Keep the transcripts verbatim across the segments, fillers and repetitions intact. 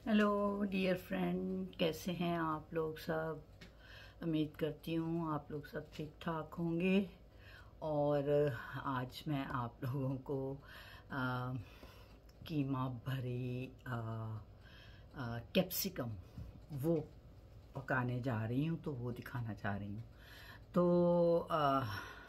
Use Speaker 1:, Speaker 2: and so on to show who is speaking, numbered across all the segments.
Speaker 1: Hello dear friend, कैसे हैं आप लोग सब। उम्मीद करती हूँ आप लोग सब ठीक ठाक होंगे। और आज मैं आप लोगों को आ, कीमा भरी आ, आ, कैप्सिकम वो पकाने जा रही हूँ, तो वो दिखाना चाह रही हूँ। तो आ,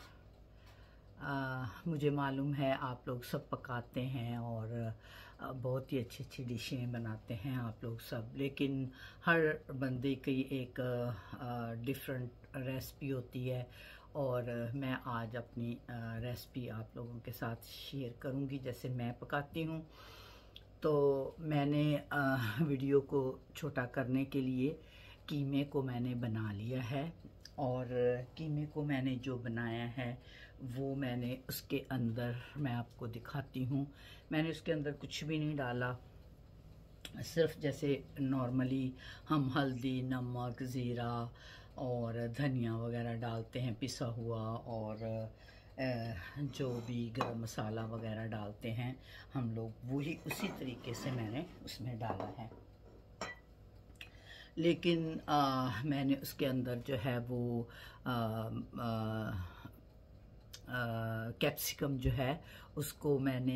Speaker 1: आ, मुझे मालूम है आप लोग सब पकाते हैं और आ, बहुत ही अच्छी अच्छी डिशें बनाते हैं आप लोग सब, लेकिन हर बंदे की एक डिफरेंट रेसिपी होती है। और आ, मैं आज अपनी रेसिपी आप लोगों के साथ शेयर करूंगी जैसे मैं पकाती हूँ। तो मैंने आ, वीडियो को छोटा करने के लिए कीमे को मैंने बना लिया है। और कीमे को मैंने जो बनाया है वो मैंने उसके अंदर मैं आपको दिखाती हूँ। मैंने उसके अंदर कुछ भी नहीं डाला, सिर्फ जैसे नॉर्मली हम हल्दी, नमक, ज़ीरा और धनिया वगैरह डालते हैं पिसा हुआ, और जो भी गरम मसाला वगैरह डालते हैं हम लोग, वही उसी तरीके से मैंने उसमें डाला है। लेकिन आ, मैंने उसके अंदर जो है वो आ, आ, कैप्सिकम जो है उसको मैंने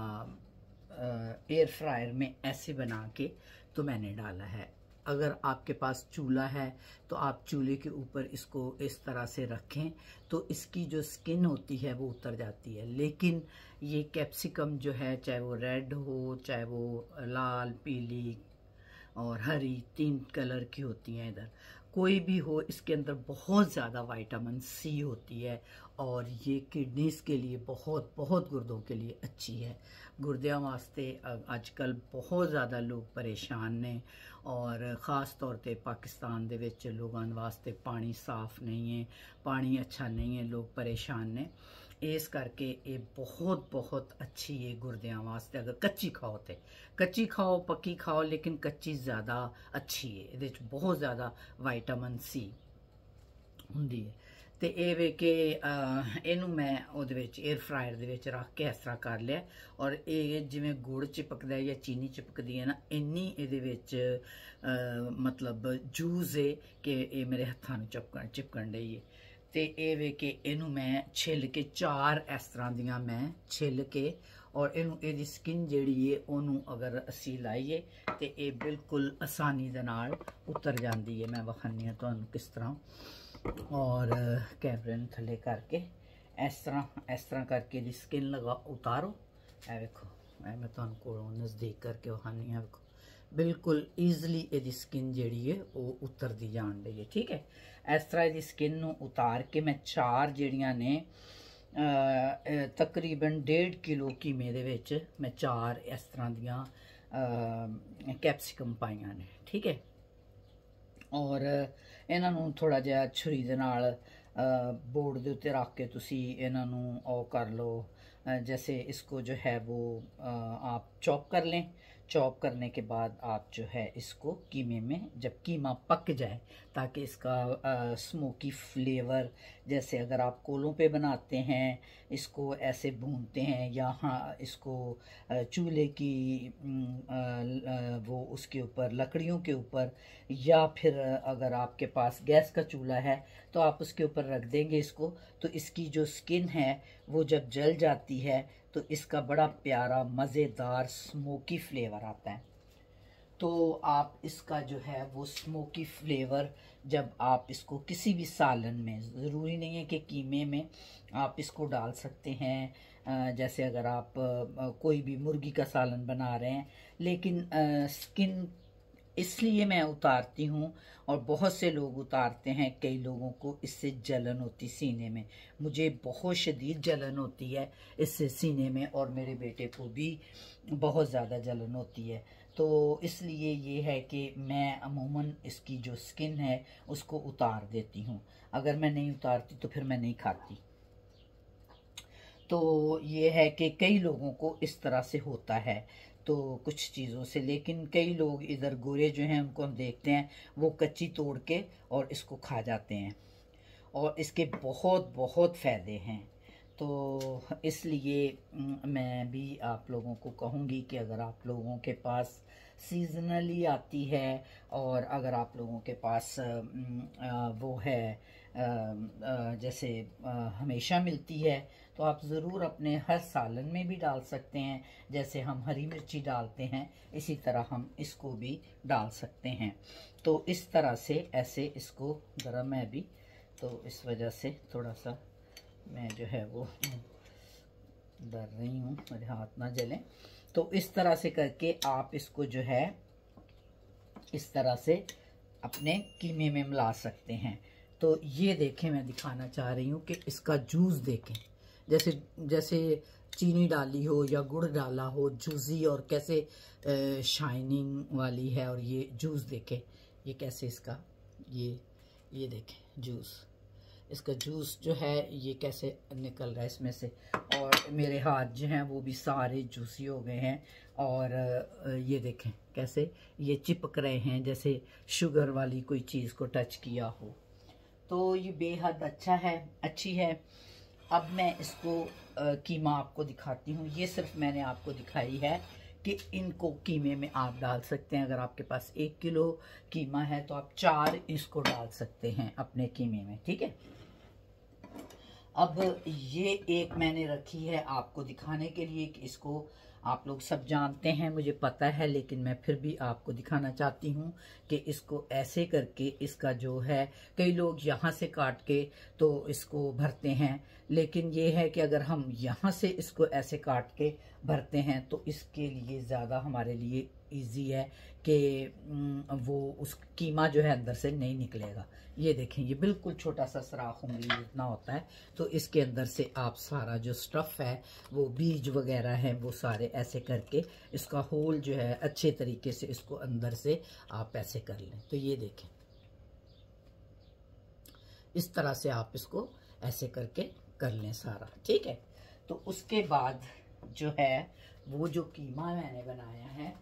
Speaker 1: एयर फ्रायर में ऐसे बना के तो मैंने डाला है। अगर आपके पास चूल्हा है तो आप चूल्हे के ऊपर इसको इस तरह से रखें तो इसकी जो स्किन होती है वो उतर जाती है। लेकिन ये कैप्सिकम जो है, चाहे वो रेड हो, चाहे वो लाल, पीली और हरी, तीन कलर की होती हैं इधर, कोई भी हो, इसके अंदर बहुत ज़्यादा विटामिन सी होती है। और ये किडनीज के लिए बहुत बहुत गुर्दों के लिए अच्छी है। गुर्दियाँ वास्ते आजकल बहुत ज़्यादा लोग परेशान ने, और ख़ास तौर पे पाकिस्तान दे विच लोगों वास्ते पानी साफ़ नहीं है, पानी अच्छा नहीं है, लोग परेशान ने। इस करके ये बहुत बहुत अच्छी है गुर्दियाँ वास्ते। अगर कच्ची खाओ तो कच्ची खाओ, पक्की खाओ, लेकिन कच्ची ज़्यादा अच्छी है। ये बहुत ज़्यादा विटामिन सी ਹੁੰਦੀ है। तो ये वे कि इनू मैं ਉਹਦੇ ਵਿੱਚ एयर फ्रायर ਦੇ ਵਿੱਚ ਰੱਖ ਕੇ ਇਸ ਤਰ੍ਹਾਂ ਕਰ ਲਿਆ। और ये ਜਿਵੇਂ ਗੁੜ चिपकदा है या चीनी चिपकदी है ना, ਇੰਨੀ ਇਹਦੇ ਵਿੱਚ मतलब जूस है कि ये मेरे हत्थां ਨੂੰ चिपकਣ चिपकਣ ਡਈ है। तो ये वे कि इनू मैं छिल के चार इस तरह दियां मैं छिल के, और इनू ਇਹਦੀ स्किन ਜਿਹੜੀ है ਉਹਨੂੰ अगर ਅਸੀਂ ਲਾਈਏ तो ये बिल्कुल आसानी ਦੇ ਨਾਲ उतर जाती है। मैं विखानी हाँ ਤੁਹਾਨੂੰ किस तरह, और कैमरे ने थले करके इस तरह इस तरह करके दी स्किन लगा उतारो। ए देखो, मैं तुहानू कोलों नज़दीक करके वहानी है, देखो बिल्कुल ईजली ये स्किन जी है वो उतरती जान रही है। ठीक है, इस तरह ये स्किन नू उतार के मैं चार जड़ियाँ ने तकरीबन डेढ़ किलो कीमे दे विच मैं चार इस तरह दियाँ कैप्सिकम पाइया ने। ठीक है, और इन्हों थोड़ा जहा छुरी दे नाल बोर्ड के उत्ते रख के तुसी इन्हों ओ कर लो। जैसे इसको जो है वो आप चॉप कर लें। चॉप करने के बाद आप जो है इसको कीमे में, जब कीमा पक जाए, ताकि इसका स्मोकी फ्लेवर, जैसे अगर आप कोलों पे बनाते हैं इसको ऐसे भूनते हैं, या हाँ इसको चूल्हे की वो उसके ऊपर लकड़ियों के ऊपर, या फिर अगर आपके पास गैस का चूल्हा है तो आप उसके ऊपर रख देंगे इसको, तो इसकी जो स्किन है वो जब जल जाती है तो इसका बड़ा प्यारा मज़ेदार स्मोकी फ्लेवर आता है। तो आप इसका जो है वो स्मोकी फ्लेवर, जब आप इसको किसी भी सालन में, ज़रूरी नहीं है कि कीमे में, आप इसको डाल सकते हैं। जैसे अगर आप कोई भी मुर्गी का सालन बना रहे हैं, लेकिन स्किन इसलिए मैं उतारती हूँ, और बहुत से लोग उतारते हैं, कई लोगों को इससे जलन होती सीने में। मुझे बहुत शदीद जलन होती है इससे सीने में, और मेरे बेटे को भी बहुत ज़्यादा जलन होती है। तो इसलिए ये है कि मैं अमूमन इसकी जो स्किन है उसको उतार देती हूँ। अगर मैं नहीं उतारती तो फिर मैं नहीं खाती। तो ये है कि कई लोगों को इस तरह से होता है तो कुछ चीज़ों से, लेकिन कई लोग इधर गोरे जो हैं उनको हम देखते हैं वो कच्ची तोड़ के और इसको खा जाते हैं, और इसके बहुत बहुत फ़ायदे हैं। तो इसलिए मैं भी आप लोगों को कहूँगी कि अगर आप लोगों के पास सीजनली आती है, और अगर आप लोगों के पास वो है जैसे हमेशा मिलती है तो आप ज़रूर अपने हर सालन में भी डाल सकते हैं। जैसे हम हरी मिर्ची डालते हैं इसी तरह हम इसको भी डाल सकते हैं। तो इस तरह से ऐसे इसको गरम है भी, तो इस वजह से थोड़ा सा मैं जो है वो डर रही हूँ मेरे हाथ ना जलें। तो इस तरह से करके आप इसको जो है इस तरह से अपने कीमे में मिला सकते हैं। तो ये देखें, मैं दिखाना चाह रही हूँ कि इसका जूस देखें, जैसे जैसे चीनी डाली हो या गुड़ डाला हो, जूसी और कैसे शाइनिंग वाली है। और ये जूस देखें, ये कैसे इसका ये ये देखें जूस, इसका जूस जो है ये कैसे निकल रहा है इसमें से। और मेरे हाथ जो हैं वो भी सारे जूसी हो गए हैं, और ये देखें कैसे ये चिपक रहे हैं जैसे शुगर वाली कोई चीज़ को टच किया हो। तो ये बेहद अच्छा है, अच्छी है। अब मैं इसको आ, कीमा आपको दिखाती हूँ। ये सिर्फ मैंने आपको दिखाई है कि इनको कीमे में आप डाल सकते हैं। अगर आपके पास एक किलो कीमा है तो आप चार इसको डाल सकते हैं अपने कीमे में, ठीक है। अब ये एक मैंने रखी है आपको दिखाने के लिए कि इसको आप लोग सब जानते हैं, मुझे पता है, लेकिन मैं फिर भी आपको दिखाना चाहती हूँ कि इसको ऐसे करके इसका जो है, कई लोग यहाँ से काट के तो इसको भरते हैं, लेकिन ये है कि अगर हम यहाँ से इसको ऐसे काट के भरते हैं तो इसके लिए ज़्यादा हमारे लिए इजी है कि वो उस कीमा जो है अंदर से नहीं निकलेगा। ये देखें, ये बिल्कुल छोटा सा सुराख उंगली जितना होता है, तो इसके अंदर से आप सारा जो स्टफ़ है वो बीज वगैरह है वो सारे ऐसे करके इसका होल जो है अच्छे तरीके से इसको अंदर से आप ऐसे कर लें। तो ये देखें, इस तरह से आप इसको ऐसे करके कर लें सारा, ठीक है। तो उसके बाद जो है वो जो कीमा मैंने बनाया है,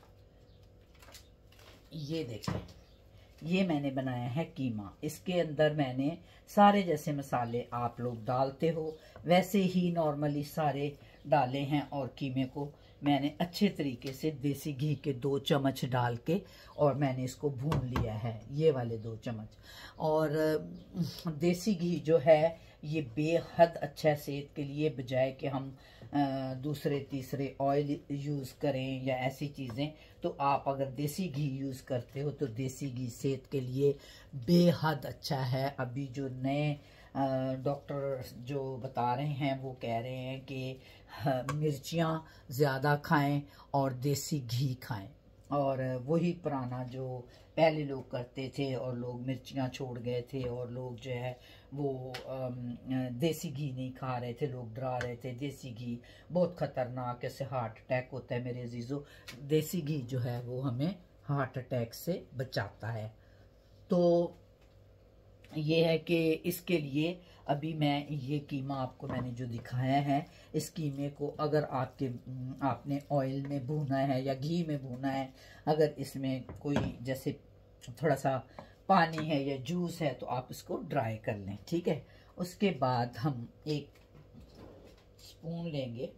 Speaker 1: ये देखें, ये मैंने बनाया है कीमा। इसके अंदर मैंने सारे जैसे मसाले आप लोग डालते हो वैसे ही नॉर्मली सारे डाले हैं, और कीमे को मैंने अच्छे तरीके से देसी घी के दो चम्मच डाल के और मैंने इसको भून लिया है, ये वाले दो चम्मच। और देसी घी जो है ये बेहद अच्छा है सेहत के लिए, बजाय कि हम दूसरे तीसरे ऑयल यूज़ करें या ऐसी चीज़ें। तो आप अगर देसी घी यूज़ करते हो तो देसी घी सेहत के लिए बेहद अच्छा है। अभी जो नए डॉक्टर जो बता रहे हैं वो कह रहे हैं कि मिर्चियाँ ज़्यादा खाएं और देसी घी खाएं, और वही पुराना जो पहले लोग करते थे, और लोग मिर्चियाँ छोड़ गए थे और लोग जो है वो देसी घी नहीं खा रहे थे, लोग डरा रहे थे देसी घी बहुत ख़तरनाक, ऐसे हार्ट अटैक होता है। मेरे अजीज़ों, देसी घी जो है वो हमें हार्ट अटैक से बचाता है। तो ये है कि इसके लिए अभी मैं ये कीमा आपको मैंने जो दिखाया है, इस कीमे को अगर आपके आपने ऑयल में भूना है या घी में भूना है, अगर इसमें कोई जैसे थोड़ा सा पानी है या जूस है तो आप इसको ड्राई कर लें, ठीक है। उसके बाद हम एक स्पून लेंगे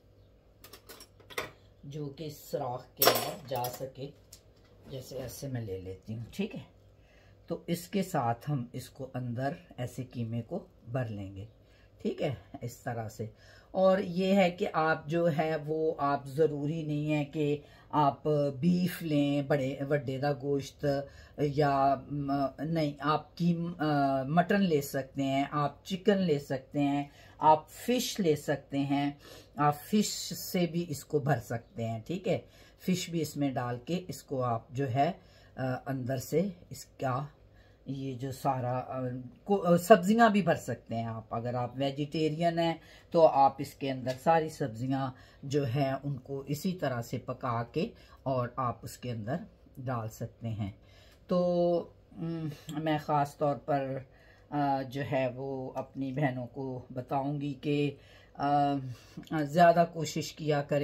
Speaker 1: जो कि सुराख के अंदर जा सके, जैसे ऐसे मैं ले लेती हूँ, ठीक है। तो इसके साथ हम इसको अंदर ऐसे कीमे को भर लेंगे, ठीक है, इस तरह से। और ये है कि आप जो है वो आप ज़रूरी नहीं है कि आप बीफ लें, बड़े वड्डे दा गोश्त, या नहीं, आप की मटन ले सकते हैं, आप चिकन ले सकते हैं, आप फ़िश ले सकते हैं, आप फ़िश से भी इसको भर सकते हैं, ठीक है। फ़िश भी इसमें डाल के इसको आप जो है अंदर से इसका ये जो सारा सब्जियां भी भर सकते हैं आप। अगर आप वेजिटेरियन हैं तो आप इसके अंदर सारी सब्जियां जो है उनको इसी तरह से पका के और आप उसके अंदर डाल सकते हैं। तो मैं ख़ास तौर पर जो है वो अपनी बहनों को बताऊंगी कि ज़्यादा कोशिश किया करें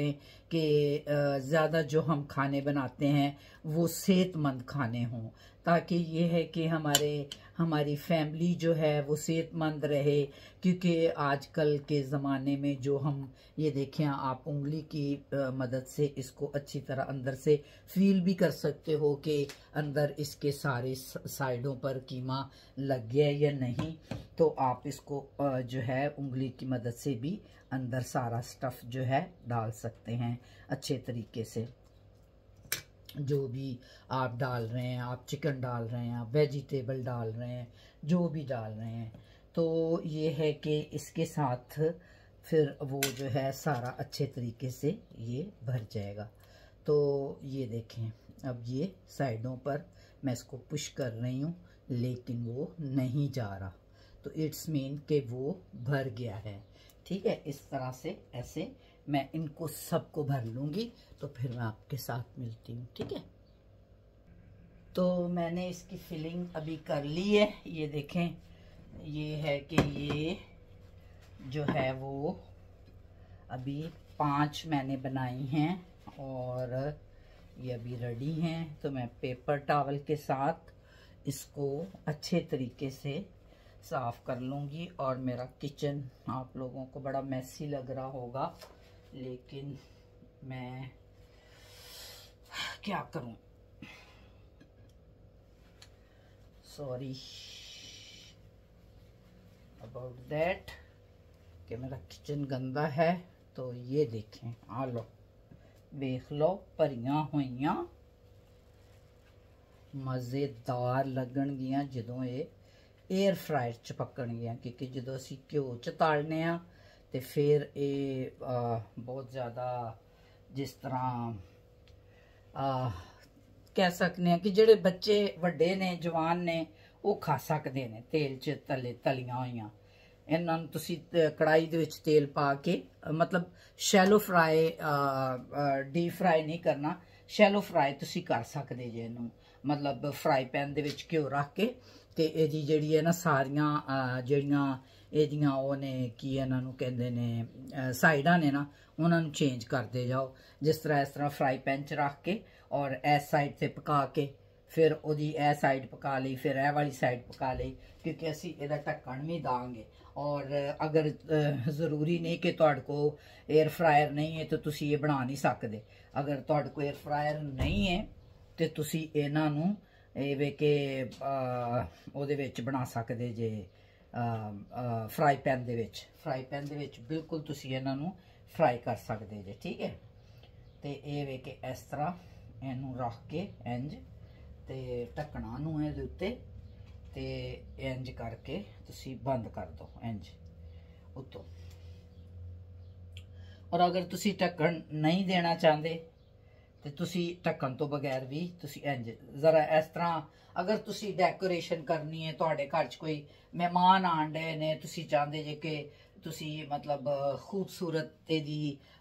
Speaker 1: कि ज़्यादा जो हम खाने बनाते हैं वो सेहतमंद खाने हों, ताकि ये है कि हमारे हमारी फैमिली जो है वो सेहतमंद रहे। क्योंकि आजकल के ज़माने में जो हम ये देखें, आप उंगली की मदद से इसको अच्छी तरह अंदर से फील भी कर सकते हो कि अंदर इसके सारे साइडों पर कीमा लग गया या नहीं। तो आप इसको जो है उंगली की मदद से भी अंदर सारा स्टफ़ जो है डाल सकते हैं अच्छे तरीके से। जो भी आप डाल रहे हैं, आप चिकन डाल रहे हैं, आप वेजिटेबल डाल रहे हैं, जो भी डाल रहे हैं, तो ये है कि इसके साथ फिर वो जो है सारा अच्छे तरीके से ये भर जाएगा। तो ये देखें, अब ये साइडों पर मैं इसको पुश कर रही हूँ लेकिन वो नहीं जा रहा, तो इट्स मीन कि वो भर गया है। ठीक है, इस तरह से ऐसे मैं इनको सबको भर लूँगी, तो फिर मैं आपके साथ मिलती हूँ। ठीक है, तो मैंने इसकी फिलिंग अभी कर ली है। ये देखें, ये है कि ये जो है वो अभी पांच मैंने बनाई हैं और ये अभी रेडी हैं। तो मैं पेपर टॉवल के साथ इसको अच्छे तरीके से साफ़ कर लूँगी। और मेरा किचन आप लोगों को बड़ा मैसी लग रहा होगा, लेकिन मैं क्या करूं, सॉरी अबाउट दैट कि मेरा किचन गंदा है। तो ये देखें, आ लो देख लो, भरियां होइयां मज़ेदार लगन गियां जदों ये एयर फ्रायर च पकन गियां। क्योंकि जदों असीं घ्यो च तालने आ ते फिर ये बहुत ज़्यादा जिस तरह आ, कह सकते हैं कि जेडे बच्चे वड्डे ने जवान ने वो खा सकते हैं तेल च तले तलियां होइयां। इन्हां नूं तुसीं कढ़ाई दे विच तेल पा के, मतलब शैलो फ्राई डीप फ्राई नहीं करना, शैलो फ्राई तुसीं कर सकदे जे इहनूं। मतलब फ्राई पैन दे विच घ्यो रख के ते इहदी जेहड़ी है ना सारियां जेहड़ियां ਇਹਦੀਆਂ ਉਹ ਨੇ ਕੀ ਇਹਨਾਂ ਨੂੰ ਕਹਿੰਦੇ ਨੇ ਸਾਈਡਾਂ ਨੇ ਨਾ, ਉਹਨਾਂ ਨੂੰ ਚੇਂਜ ਕਰਦੇ ਜਾਓ। ਜਿਸ ਤਰ੍ਹਾਂ ਇਸ ਤਰ੍ਹਾਂ ਫਰਾਈ ਪੈਨ 'ਚ ਰੱਖ ਕੇ ਔਰ ਇਸ ਸਾਈਡ ਤੇ ਪਕਾ ਕੇ ਫਿਰ ਉਹਦੀ ਇਹ ਸਾਈਡ ਪਕਾ ਲਈ, ਫਿਰ ਇਹ ਵਾਲੀ ਸਾਈਡ ਪਕਾ ਲਈ, ਕਿਉਂਕਿ ਅਸੀਂ ਇਹਦਾ ਢੱਕਣ ਵੀ ਦਾਂਗੇ। और अगर ज़रूरी नहीं कि तुहाडे को एयर फ्रायर नहीं है तो तुसी ये बना नहीं सकते। अगर तुहाडे को एयर फ्रायर नहीं है तो तुसी इन्हां नूं इवें के ਉਹਦੇ ਵਿੱਚ बना सकते जे फ्राई पैन दे विच फ्राई पैन दे विच बिल्कुल तुसी इन्हां नूं फ्राई कर सकते जे। ठीक है, तो ये वे के इस तरह इनू रख के इंज ते ढक्कना नूं इहदे उत्ते ते इंज करके तुसी बंद कर दो इंज उत्तों। और अगर तुसी ढक्कन नहीं देना चाहते तो तुसी ढक्कन तो बगैर भी तुसी इंज जरा इस तरह, अगर तुसी डेकोरेशन करनी है, तुहाडे घर च कोई मेहमान आण डे ने, तुसी चाहते जे कि तुसी मतलब खूबसूरत दी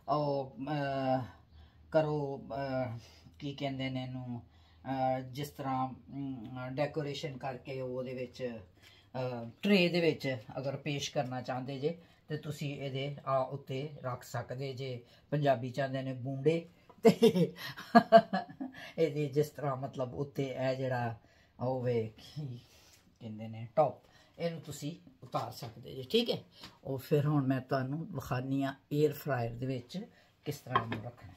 Speaker 1: करो की कहंदे ने इहनूं, जिस तरह डेकोरेशन करके ਉਹਦੇ ਵਿੱਚ ट्रे दे विच अगर पेश करना चाहते जे तो तुसी ਇਹਦੇ आ उत्ते रख सकते जे। पंजाबी चाहते ने बूंडे ते ਇਹਦੇ जिस तरह मतलब उत्ते ਇਹ ਜਿਹੜਾ ਹੋਵੇ ਕੀ ਕਹਿੰਦੇ ਨੇ टॉप, ਇਹਨੂੰ ਤੁਸੀਂ उतार सकते जे। ठीक है, और फिर हुण मैं तुहानूं विखानी आ एयर फ्रायर दे विच किस तरह इहनूं रखना।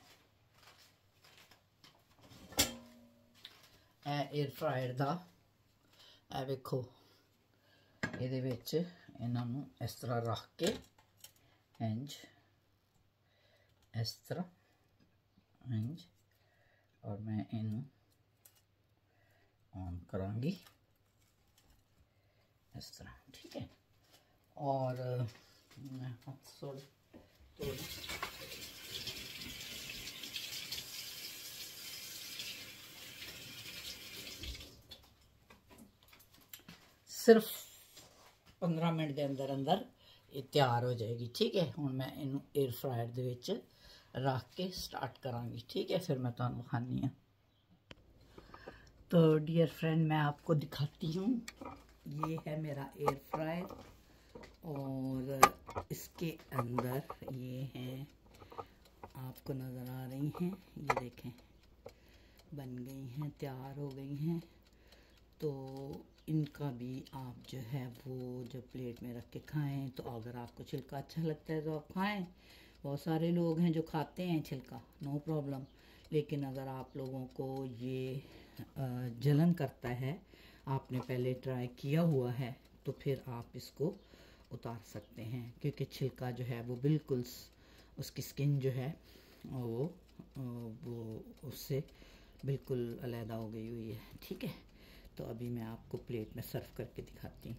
Speaker 1: एयर फ्रायर दा ए वेखो, ਇਹਦੇ ਵਿੱਚ ਇਹਨਾਂ ਨੂੰ ਇਸ ਤਰ੍ਹਾਂ ਰੱਖ ਕੇ इंज इस तरह इंज, और मैं इनू ऑन करांगी इस तरह। ठीक है, और मैं हाथ थोड़ी थोड़ी सिर्फ पंद्रह मिनट के अंदर अंदर ये तैयार हो जाएगी। ठीक है, हुण मैं इनू एयर फ्रायर दे विच रख के स्टार्ट करांगी। ठीक है, फिर मैं तुहानूं दिखानी है। तो डियर फ्रेंड, मैं आपको दिखाती हूँ, ये है मेरा एयर फ्रायर और इसके अंदर ये हैं आपको नज़र आ रही हैं, ये देखें बन गई हैं, तैयार हो गई हैं। तो इनका भी आप जो है वो जब प्लेट में रख के खाएं, तो अगर आपको छिलका अच्छा लगता है तो आप खाएं। बहुत सारे लोग हैं जो खाते हैं छिलका, नो प्रॉब्लम। लेकिन अगर आप लोगों को ये जलन करता है, आपने पहले ट्राई किया हुआ है, तो फिर आप इसको उतार सकते हैं, क्योंकि छिलका जो है वो बिल्कुल उसकी स्किन जो है वो वो उससे बिल्कुल अलहदा हो गई हुई है। ठीक है, तो अभी मैं आपको प्लेट में सर्व करके दिखाती हूँ।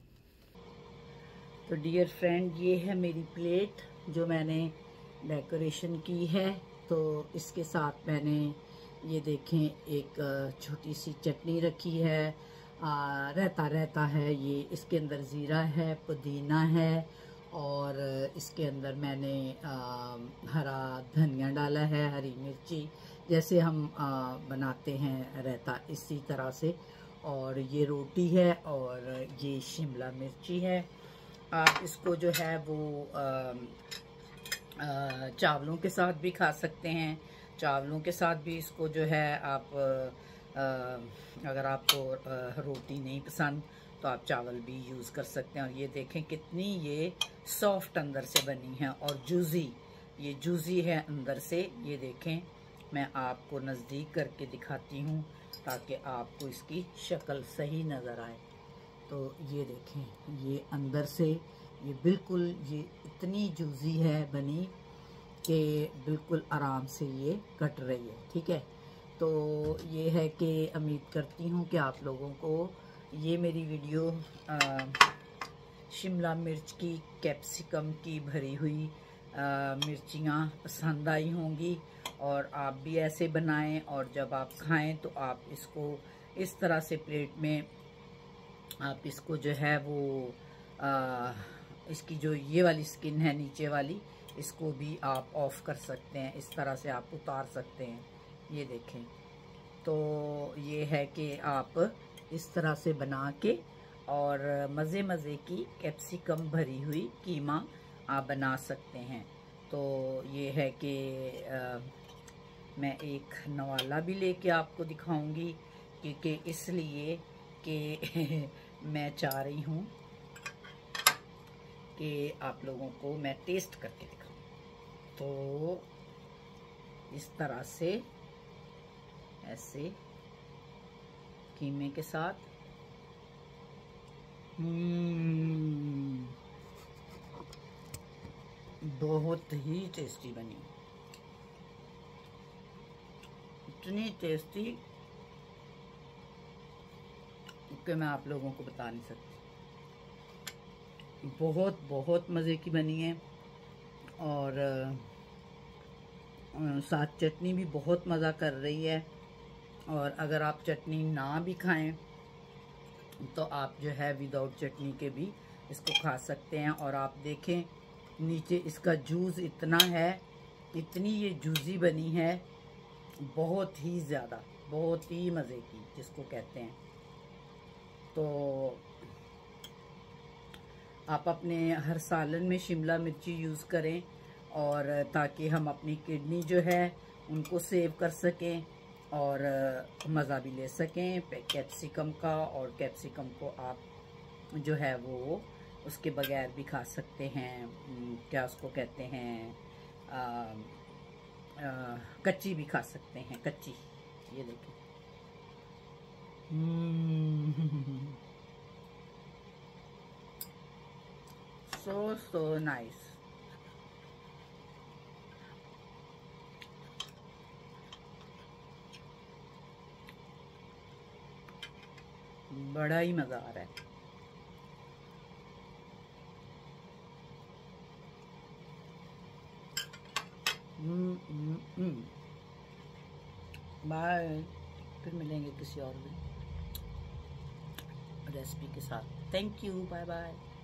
Speaker 1: तो डियर फ्रेंड, ये है मेरी प्लेट जो मैंने डेकोरेशन की है। तो इसके साथ मैंने ये देखें एक छोटी सी चटनी रखी है, आ, रहता रहता है ये, इसके अंदर ज़ीरा है, पुदीना है, और इसके अंदर मैंने आ, हरा धनिया डाला है, हरी मिर्ची, जैसे हम आ, बनाते हैं रहता, इसी तरह से। और ये रोटी है और ये शिमला मिर्ची है। आप इसको जो है वो आ, आ, चावलों के साथ भी खा सकते हैं। चावलों के साथ भी इसको जो है आप आ, अगर आपको आ, रोटी नहीं पसंद तो आप चावल भी यूज़ कर सकते हैं। और ये देखें कितनी ये सॉफ्ट अंदर से बनी है और जूजी, ये जूजी है अंदर से। ये देखें, मैं आपको नज़दीक करके दिखाती हूँ ताकि आपको इसकी शक्ल सही नज़र आए। तो ये देखें, ये अंदर से ये बिल्कुल ये इतनी जूजी है बनी कि बिल्कुल आराम से ये कट रही है। ठीक है, तो ये है कि उम्मीद करती हूँ कि आप लोगों को ये मेरी वीडियो आ, शिमला मिर्च की, कैप्सिकम की भरी हुई मिर्चियाँ पसंद आई होंगी, और आप भी ऐसे बनाएं। और जब आप खाएं तो आप इसको इस तरह से प्लेट में आप इसको जो है वो आ, इसकी जो ये वाली स्किन है नीचे वाली, इसको भी आप ऑफ कर सकते हैं, इस तरह से आप उतार सकते हैं। ये देखें, तो ये है कि आप इस तरह से बना के और मज़े मज़े की कैप्सिकम भरी हुई कीमा आप बना सकते हैं। तो ये है कि आ, मैं एक नवाला भी लेके आपको दिखाऊंगी, क्योंकि इसलिए कि मैं चाह रही हूँ कि आप लोगों को मैं टेस्ट करके दिखाऊं। तो इस तरह से ऐसे कीमे के साथ हम्म बहुत ही टेस्टी बनी, इतनी टेस्टी कि मैं आप लोगों को बता नहीं सकती। बहुत बहुत मज़े की बनी है, और साथ चटनी भी बहुत मज़ा कर रही है। और अगर आप चटनी ना भी खाएं तो आप जो है विदाउट चटनी के भी इसको खा सकते हैं। और आप देखें नीचे इसका जूस इतना है, इतनी ये जूसी बनी है, बहुत ही ज़्यादा, बहुत ही मज़े की जिसको कहते हैं। तो आप अपने हर सालन में शिमला मिर्ची यूज़ करें, और ताकि हम अपनी किडनी जो है उनको सेव कर सकें और मज़ा भी ले सकें कैप्सिकम का। और कैप्सिकम को आप जो है वो उसके बगैर भी खा सकते हैं, क्या उसको कहते हैं, आ, आ, कच्ची भी खा सकते हैं, कच्ची। ये देखिए, सो सो नाइस। बड़ा ही मज़ा आ रहा है। बाय, फिर मिलेंगे किसी और भी रेसिपी के साथ। Thank you, bye bye.